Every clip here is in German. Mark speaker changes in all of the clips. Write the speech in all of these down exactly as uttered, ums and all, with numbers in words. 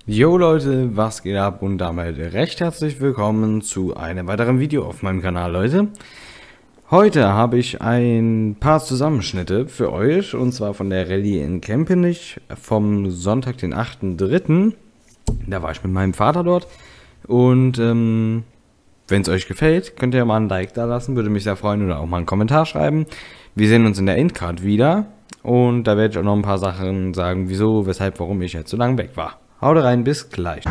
Speaker 1: Jo Leute, was geht ab und damit recht herzlich willkommen zu einem weiteren Video auf meinem Kanal, Leute. Heute habe ich ein paar Zusammenschnitte für euch und zwar von der Rallye in Kempenich vom Sonntag, den achten dritten Da war ich mit meinem Vater dort und ähm, wenn es euch gefällt, könnt ihr mal ein Like da lassen, würde mich sehr freuen, oder auch mal einen Kommentar schreiben. Wir sehen uns in der Endcard wieder und da werde ich auch noch ein paar Sachen sagen, wieso, weshalb, warum ich jetzt so lange weg war. Haut rein, bis gleich.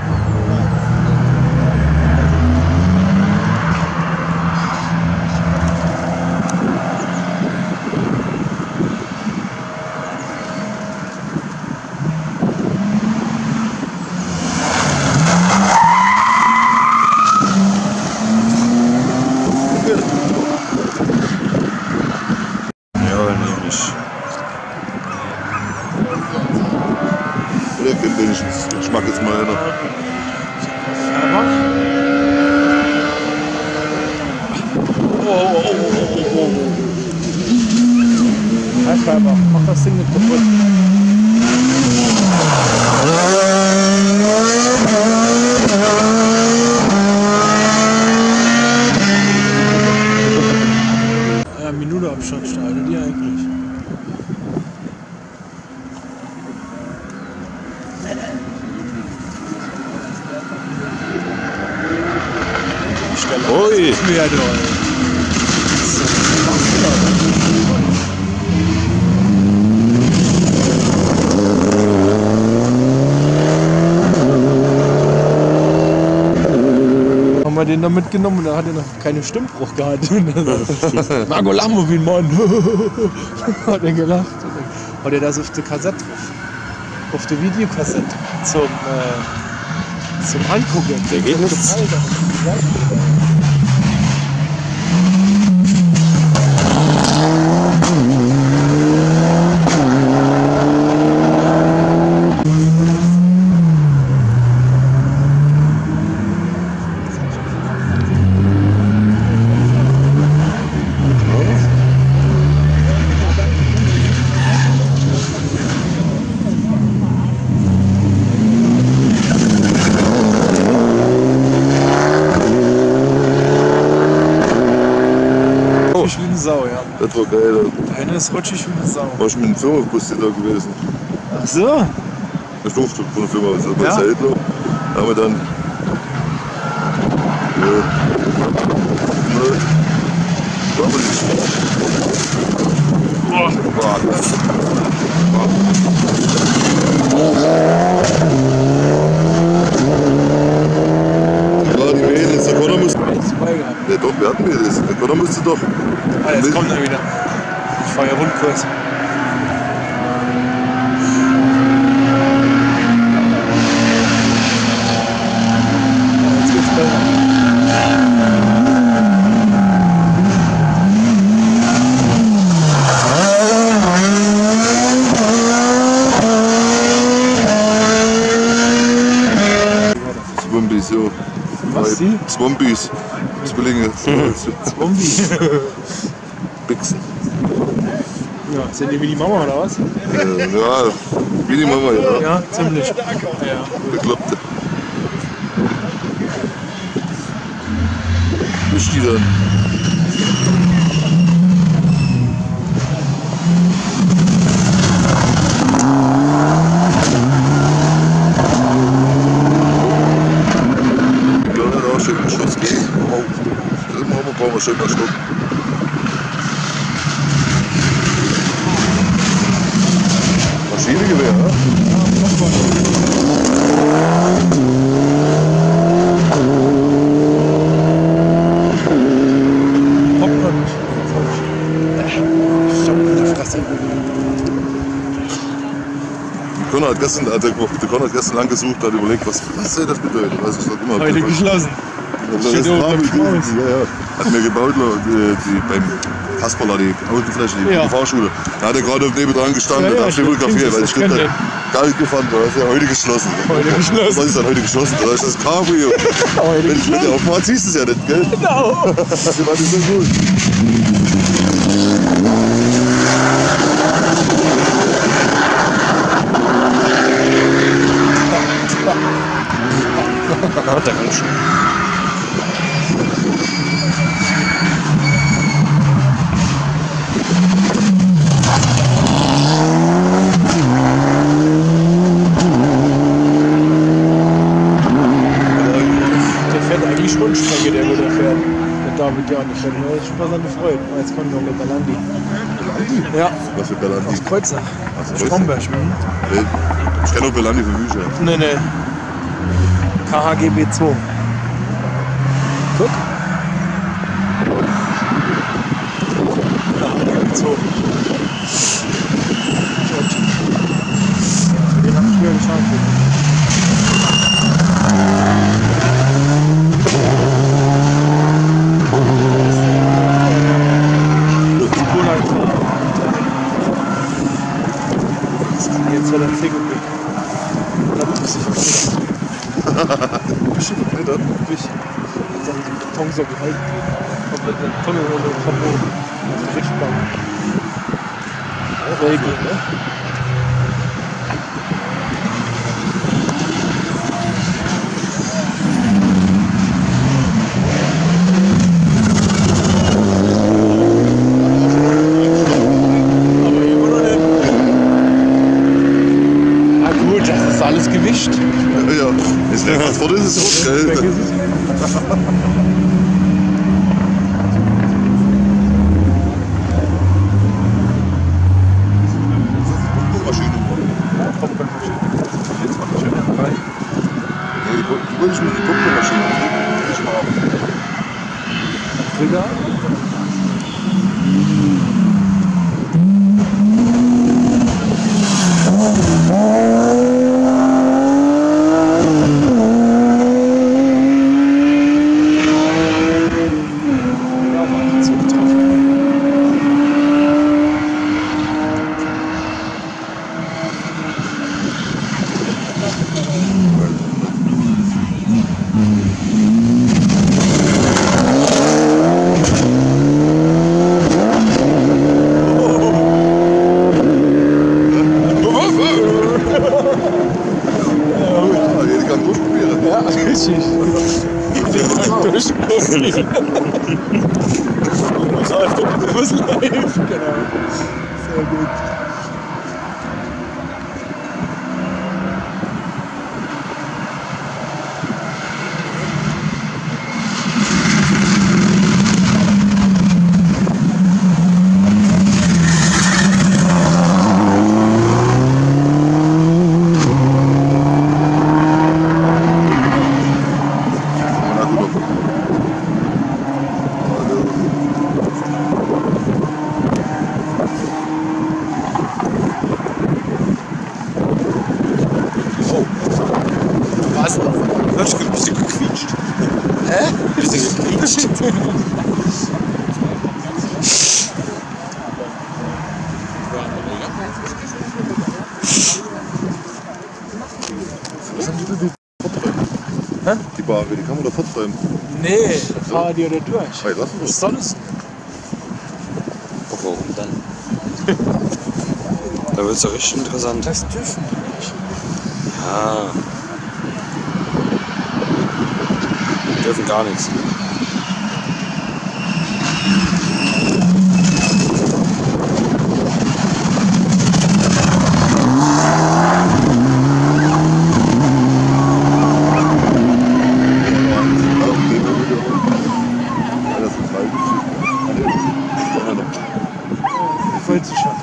Speaker 2: Ich mag jetzt mal einer.
Speaker 3: Oh, oh, oh, oh, oh, oh. Halt einfach, mach das Ding nicht kaputt. Ja, Minute Abstand steigen, die eigentlich.
Speaker 2: Ui!
Speaker 3: Ja, du. Haben wir den da mitgenommen und da hat er noch keinen Stimmbruch gehabt. Marco Lambo wie ein Mann. Hat er gelacht. Hat er das auf der Kassette drauf? Auf der Videokassette zum, äh, zum Angucken.
Speaker 2: Der geht nichts.
Speaker 3: Wie eine Sau, ja.
Speaker 2: Das war geil.
Speaker 3: Der eine ist rutschig wie eine Sau.
Speaker 2: War ich mit dem Firmenbus da gewesen.
Speaker 3: Ach so?
Speaker 2: Ich durfte von der Firma, das war
Speaker 3: Ja.
Speaker 2: Zeltler. Da haben wir dann. Ja. Ne. Da haben wir nicht.
Speaker 3: Boah.
Speaker 2: Ja, die Mädels, der Connor musste.
Speaker 3: Zwei gehabt.
Speaker 2: Ja doch, wir hatten Mädels. Der Connor musste doch.
Speaker 3: Ah, jetzt kommt er wieder. Ich fahre ja Rundkurs. Jetzt geht's besser.
Speaker 2: Zwombis, ja.
Speaker 3: Was, die?
Speaker 2: Zwombis. Zwillinge.
Speaker 3: Zombie.
Speaker 2: Bixen.
Speaker 3: Ja, sind die wie die Mama oder was?
Speaker 2: Äh, ja, wie die Mama, ja.
Speaker 3: Ja, ziemlich. Ja.
Speaker 2: Bekloppte. Nicht die dann. Ja, da schön einen Schuss geben. Oh. Das machen wir, brauchen wir schön mal Schluck. Maschinengewehr, ne? Conor hat gestern, der, der Conor hat gestern lang gesucht, hat überlegt, was, was soll das bedeuten. Also, ich sag immer,
Speaker 3: Heute geschlossen.
Speaker 2: das
Speaker 3: Steht
Speaker 2: ist
Speaker 3: oben
Speaker 2: Name,
Speaker 3: im Schmaus.
Speaker 2: ja, ja. Hat mir gebaut, die, die, beim Kasperler, die Außenfläche, die,
Speaker 3: Ja.
Speaker 2: die Fahrschule. Da hat er gerade neben dran gestanden,
Speaker 3: Ja, ja,
Speaker 2: da hat
Speaker 3: stimmt,
Speaker 2: fotografiert, weil ich
Speaker 3: das
Speaker 2: steht
Speaker 3: kennt
Speaker 2: da kalt gefahren, da ist ja heute geschlossen.
Speaker 3: Heute geschlossen.
Speaker 2: Was ist dann heute geschlossen? Da ist das Cabrio.
Speaker 3: Heute
Speaker 2: Wenn ich mit dir aufmache, siehst du es ja nicht, gell?
Speaker 3: Genau.
Speaker 2: Das war nicht so gut.
Speaker 3: Der kann schon. Der fährt eigentlich schon Strecke, der wo der fährt. Der David ja nicht. Der ist schon mal seine Freude. Jetzt kommt noch der Galandi. Ja.
Speaker 2: Was für Belandi?
Speaker 3: Aus Kreuzer.
Speaker 2: Aus
Speaker 3: Stromberg.
Speaker 2: Nee, ich kenne nur Belandi für Bücher.
Speaker 3: Nee, nee. K H G B zwei. Guck. K H G B zwei. Den hab ich früher geschaut. Jetzt hat er einen Fegelblick. Da muss ich verklittern.
Speaker 2: Bist du verklittert?
Speaker 3: Wirklich. Dann die Betonsockel halten. Komplett eine Tonne oder verboten. Das ist richtig lang. Regel, ne? Alles gewischt.
Speaker 2: Ja, ja. Ist weg, was vor ist es rot, gell?
Speaker 3: Weg ist es.
Speaker 2: Maschine.
Speaker 3: Popcornmaschine.
Speaker 2: Jetzt mach ich ja. Nee, die wollte die wollte ich mit die Popcornmaschine. Die will ich mal haben.
Speaker 3: Trigger. Durchgucken. Du musst live, genau. Sehr gut.
Speaker 2: hast du ein bisschen gequietscht.
Speaker 3: Hä?
Speaker 2: Ein bisschen gequietscht.
Speaker 3: Was haben die denn forträumen? Hä?
Speaker 2: Die Bar, die kann man da forträumen.
Speaker 3: Nee, fahr die oder durch.
Speaker 2: Hey, lass uns
Speaker 3: Was soll es?
Speaker 1: Warum dann? Da wird es ja richtig interessant.
Speaker 3: Das dürfen wir nicht.
Speaker 1: Ja. Wir dürfen gar nichts.
Speaker 3: Voll zu schaffen.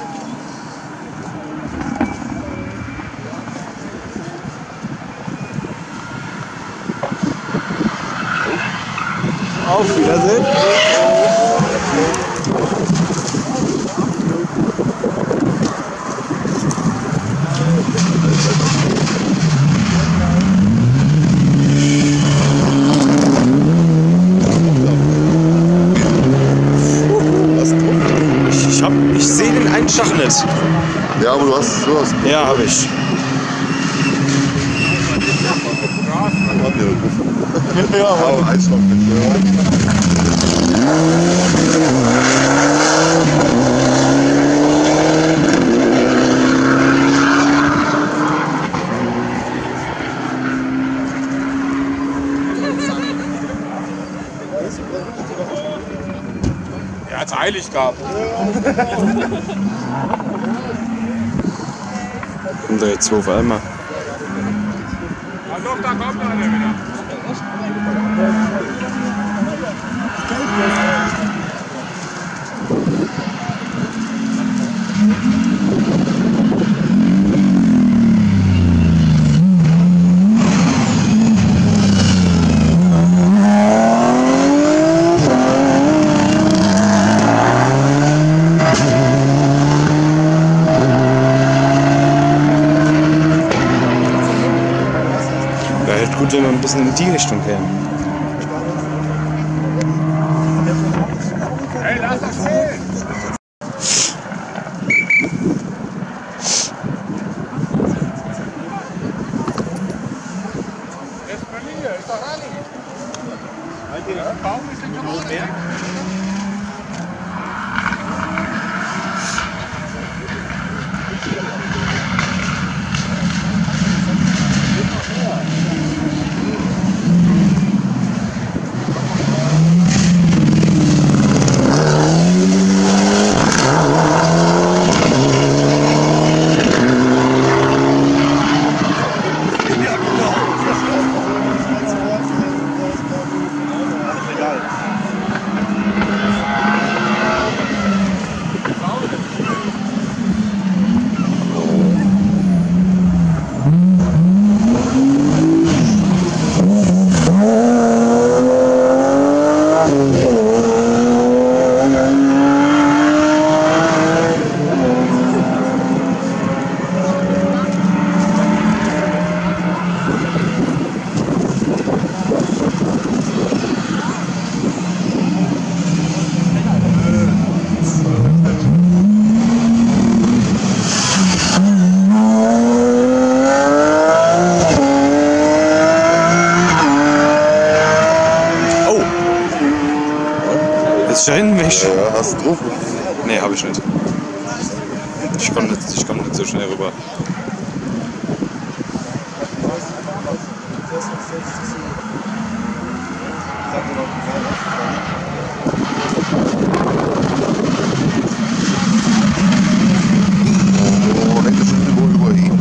Speaker 3: Auf Wiedersehen.
Speaker 1: Ich, hab, ich sehe den Einschlag nicht.
Speaker 2: Ja, aber du hast du hast.
Speaker 1: Ja, habe ich.
Speaker 3: Ja,
Speaker 2: Aber Einschlag mit.
Speaker 4: Weil es eilig gab.
Speaker 1: Kommt da jetzt zwei auf einmal?
Speaker 4: Ja, doch, da kommt einer wieder.
Speaker 1: Gut, wenn wir ein bisschen in die Richtung gehen.
Speaker 4: Hey, lass das stehen! Ist Berlin, ist doch Rallye. Der Baum ist in der Nähe.
Speaker 1: Schein mich.
Speaker 2: Ja, hast du drauf?
Speaker 1: Nee, hab ich nicht. Ich komme nicht, ich komm nicht so schnell rüber.
Speaker 2: Oh, hängt das schon irgendwo über ihn.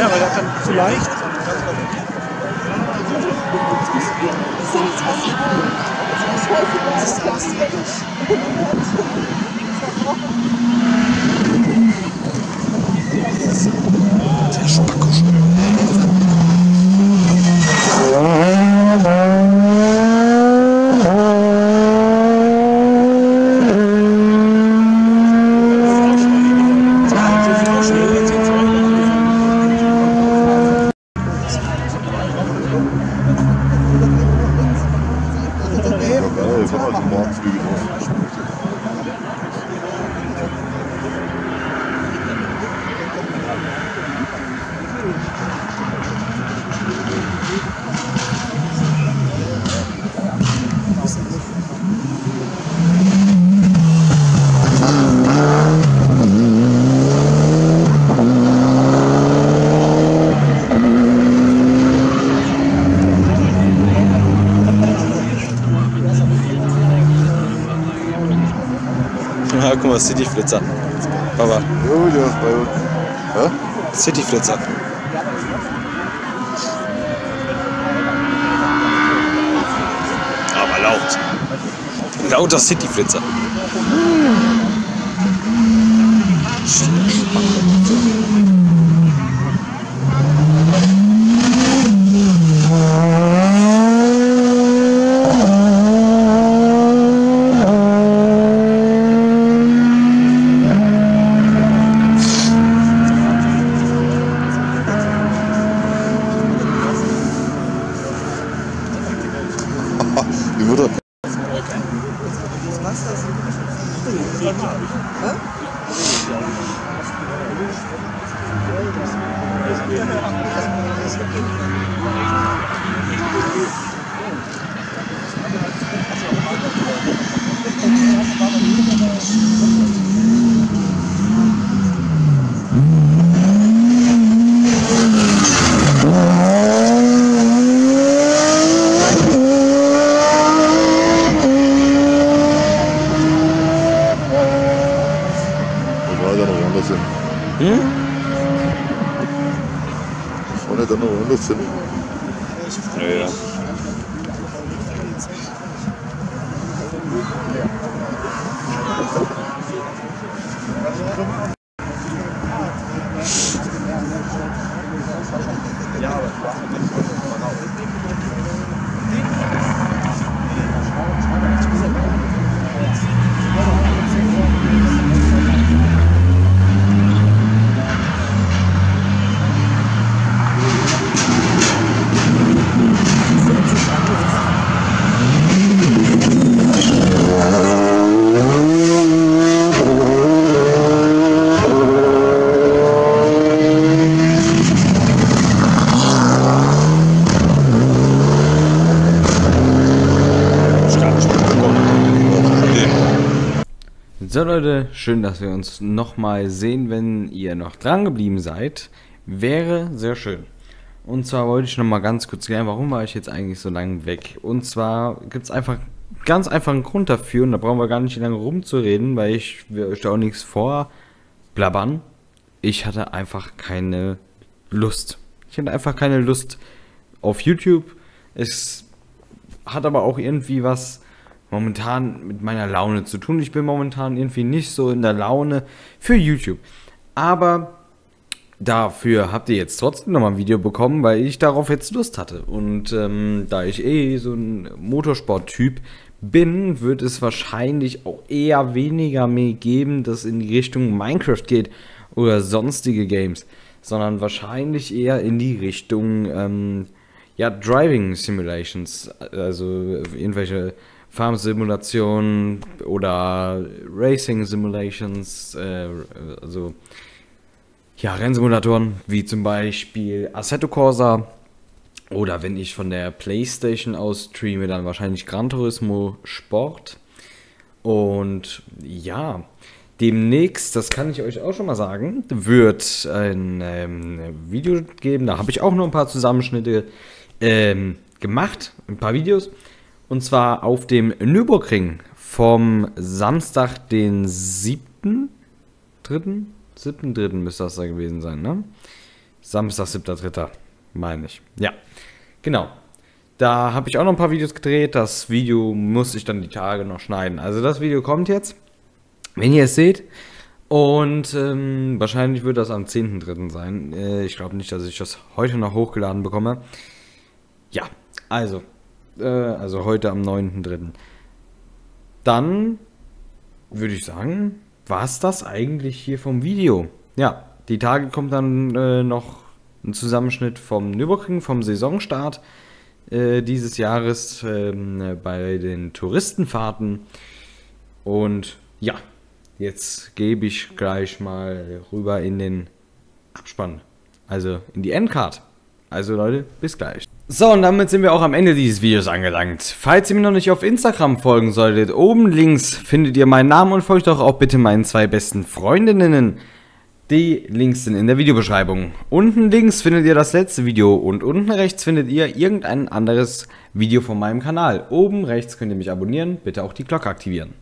Speaker 3: Ja, weil das dann zu leicht.
Speaker 2: Der Spacko.
Speaker 1: Ja, guck mal, Cityflitzer. Papa.
Speaker 2: Ja, der ist bei uns. Hä?
Speaker 1: Cityflitzer. Aber laut. Lauter Cityflitzer.
Speaker 2: Die Mutter.
Speaker 1: Hm?
Speaker 2: Vorne dann noch woanders hin.
Speaker 1: Ja, ja. So Leute, schön, dass wir uns nochmal sehen, wenn ihr noch dran geblieben seid. Wäre sehr schön. Und zwar wollte ich nochmal ganz kurz klären, warum war ich jetzt eigentlich so lange weg. Und zwar gibt es einfach ganz einfach einen Grund dafür und da brauchen wir gar nicht lange rumzureden, weil ich will euch da auch nichts vorblabbern. Ich hatte einfach keine Lust. Ich hatte einfach keine Lust auf YouTube. Es hat aber auch irgendwie was momentan mit meiner Laune zu tun. Ich bin momentan irgendwie nicht so in der Laune für YouTube. Aber dafür habt ihr jetzt trotzdem nochmal ein Video bekommen, weil ich darauf jetzt Lust hatte. Und ähm, da ich eh so ein Motorsport-Typ bin, wird es wahrscheinlich auch eher weniger mehr geben, das in die Richtung Minecraft geht oder sonstige Games, sondern wahrscheinlich eher in die Richtung ähm, ja, Driving Simulations, also irgendwelche Farm-Simulationen oder Racing-Simulations, äh, also ja, Rennsimulatoren, wie zum Beispiel Assetto Corsa oder wenn ich von der Playstation aus streame, dann wahrscheinlich Gran Turismo Sport. Und ja, demnächst, das kann ich euch auch schon mal sagen, wird ein ähm, Video geben, da habe ich auch noch ein paar Zusammenschnitte ähm, gemacht, ein paar Videos. Und zwar auf dem Nürburgring vom Samstag, den siebten dritten siebten dritten müsste das da gewesen sein, ne? Samstag, siebter dritter meine ich. Ja, genau. Da habe ich auch noch ein paar Videos gedreht. Das Video muss ich dann die Tage noch schneiden. Also das Video kommt jetzt, wenn ihr es seht. Und ähm, wahrscheinlich wird das am zehnten dritten sein. Äh, ich glaube nicht, dass ich das heute noch hochgeladen bekomme. Ja, also, äh, also heute am neunten dritten Dann würde ich sagen, war es das eigentlich hier vom Video. Ja, die Tage kommt dann äh, noch ein Zusammenschnitt vom Nürburgring, vom Saisonstart äh, dieses Jahres äh, bei den Touristenfahrten. Und ja, jetzt gebe ich gleich mal rüber in den Abspann, also in die Endcard. Also Leute, bis gleich. So, und damit sind wir auch am Ende dieses Videos angelangt. Falls ihr mir noch nicht auf Instagram folgen solltet, oben links findet ihr meinen Namen und folgt doch auch bitte meinen zwei besten Freundinnen. Die Links sind in der Videobeschreibung. Unten links findet ihr das letzte Video und unten rechts findet ihr irgendein anderes Video von meinem Kanal. Oben rechts könnt ihr mich abonnieren, bitte auch die Glocke aktivieren.